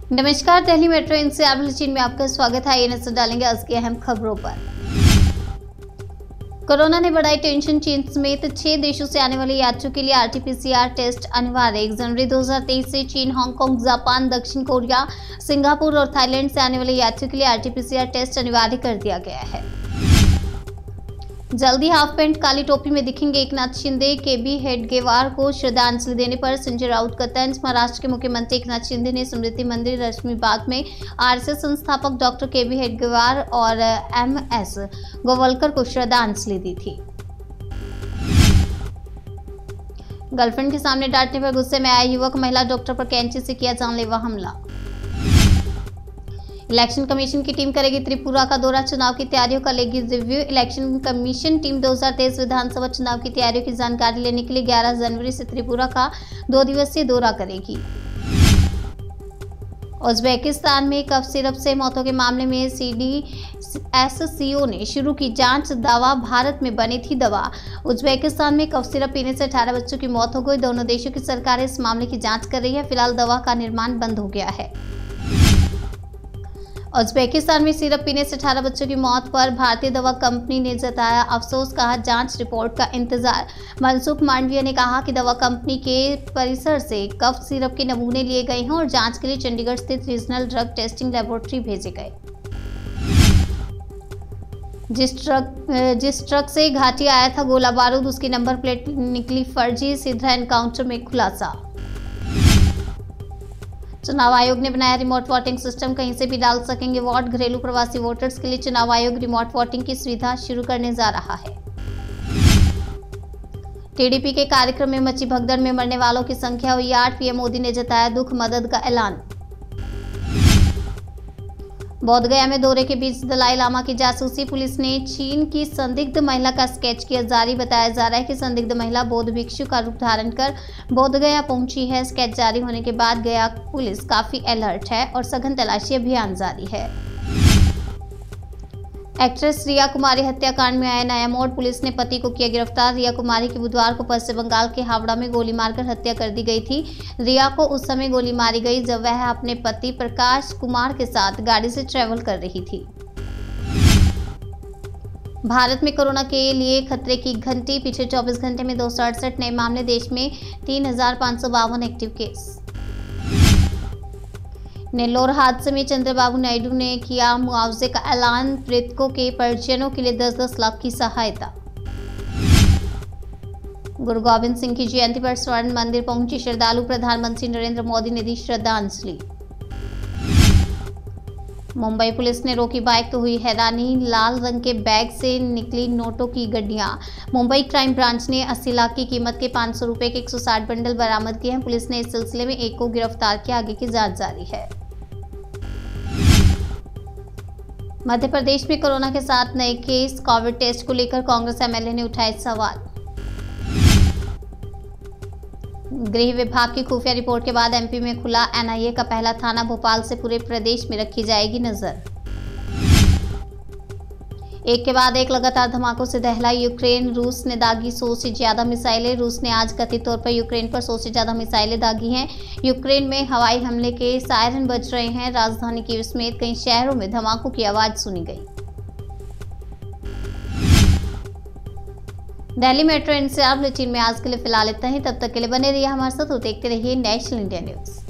नमस्कार, Delhi metro NCR bulletin में आपका स्वागत है। ये नजर डालेंगे आज की अहम खबरों पर। कोरोना ने बढ़ाई टेंशन। चीन समेत 6 देशों से आने वाले यात्रियों के लिए आरटी-पीसीआर टेस्ट अनिवार्य। 1 जनवरी 2023 से चीन, हांगकांग, जापान, दक्षिण कोरिया, सिंगापुर और थाईलैंड से आने वाले यात्रियों के लिए आरटी-पीसीआर टेस्ट अनिवार्य कर दिया गया है। जल्दी हाफ पैंट काली टोपी में दिखेंगे एकनाथ शिंदे। केबी हेडगेवार को श्रद्धांजलि देने पर संजय राउत का तंज। महाराष्ट्र के मुख्यमंत्री एकनाथ शिंदे ने स्मृति मंदिर रश्मि बाग में आरएसएस संस्थापक डॉक्टर केबी हेडगेवार और एमएस गोवलकर को श्रद्धांजलि दी थी। गर्लफ्रेंड के सामने डांटने पर गुस्से में आया युवक, महिला डॉक्टर पर कैंची से किया जानलेवा हमला। इलेक्शन कमीशन की टीम करेगी त्रिपुरा का दौरा। चुनाव की तैयारियों का लेगी रिव्यू। इलेक्शन कमीशन टीम 2023 विधानसभा चुनाव की तैयारियों की जानकारी लेने के लिए 11 जनवरी से त्रिपुरा का 2 दिवसीय दौरा करेगी। उज्बेकिस्तान में कफ सिरप से मौतों के मामले में सीडीएससीओ ने शुरू की जांच। दावा, भारत में बनी थी दवा। उज्बेकिस्तान में कफ सिरप पीने से 18 बच्चों की मौत हो गई। दोनों देशों की सरकारें इस मामले की जांच कर रही है। फिलहाल दवा का निर्माण बंद हो गया है। उज्बेकिस्तान में सिरप पीने से 18 बच्चों की मौत पर भारतीय दवा कंपनी ने जताया अफसोस। कहा, जांच रिपोर्ट का इंतजार। मनसुख मांडविया ने कहा कि दवा कंपनी के परिसर से कफ सिरप के नमूने लिए गए हैं और जांच के लिए चंडीगढ़ स्थित रीजनल ड्रग टेस्टिंग लेबोरेटरी भेजे गए। जिस ट्रक से घाटी आया था गोला बारूद, उसकी नंबर प्लेट निकली फर्जी। सीधा एनकाउंटर में खुलासा। चुनाव आयोग ने बनाया रिमोट वोटिंग सिस्टम। कहीं से भी डाल सकेंगे वोट। घरेलू प्रवासी वोटर्स के लिए चुनाव आयोग रिमोट वोटिंग की सुविधा शुरू करने जा रहा है। टीडीपी के कार्यक्रम में मची भगदड़ में मरने वालों की संख्या हुई 8। पीएम मोदी ने जताया दुख, मदद का ऐलान। बोधगया में दौरे के बीच दलाई लामा की जासूसी। पुलिस ने चीन की संदिग्ध महिला का स्केच किया जारी। बताया जा रहा है कि संदिग्ध महिला बौद्ध भिक्षु का रूप धारण कर बोधगया पहुंची है। स्केच जारी होने के बाद गया पुलिस काफी अलर्ट है और सघन तलाशी अभियान जारी है। एक्ट्रेस रिया कुमारी हत्याकांड में आया नया मोड़। पुलिस ने पति को किया गिरफ्तार। रिया कुमारी की बुधवार को पश्चिम बंगाल के हावड़ा में गोली मारकर हत्या कर दी गई थी। रिया को उस समय गोली मारी गई जब वह अपने पति प्रकाश कुमार के साथ गाड़ी से ट्रैवल कर रही थी। भारत में कोरोना के लिए खतरे की घंटी। पिछले 24 घंटे में 268 नए मामले। देश में 3,552 एक्टिव केस। नेल्लोर हादसे में चंद्रबाबू नायडू ने किया मुआवजे का ऐलान। मृतकों के परिजनों के लिए 10-10 लाख की सहायता। गुरु गोविंद सिंह की जयंती पर स्वर्ण मंदिर पहुंची श्रद्धालु। प्रधानमंत्री नरेंद्र मोदी ने दी श्रद्धांजलि। मुंबई पुलिस ने रोकी बाइक तो हुई हैरानी। लाल रंग के बैग से निकली नोटों की गड्डियां। मुंबई क्राइम ब्रांच ने 80 लाख की कीमत के 500 रुपए के 160 बंडल बरामद किए हैं। पुलिस ने इस सिलसिले में एक को गिरफ्तार किया। आगे की जांच जारी है। मध्य प्रदेश में कोरोना के 7 नए केस। कोविड टेस्ट को लेकर कांग्रेस एमएलए ने उठाए सवाल। गृह विभाग की खुफिया रिपोर्ट के बाद एमपी में खुला एनआईए का पहला थाना। भोपाल से पूरे प्रदेश में रखी जाएगी नजर। एक के बाद एक लगातार धमाकों से दहला यूक्रेन। रूस ने दागी 100 से ज्यादा मिसाइलें। रूस ने आज कथित तौर पर यूक्रेन पर 100 से ज्यादा मिसाइलें दागी हैं। यूक्रेन में हवाई हमले के सायरन बज रहे हैं। राजधानी कीव समेत कई शहरों में धमाकों की आवाज सुनी गई। दिल्ली मेट्रो एनसीआर बुलेटिन में आज के लिए फिलहाल इतना ही। तब तक के लिए बने रहिए हमारे साथ और देखते रहिए नेशनल इंडिया न्यूज।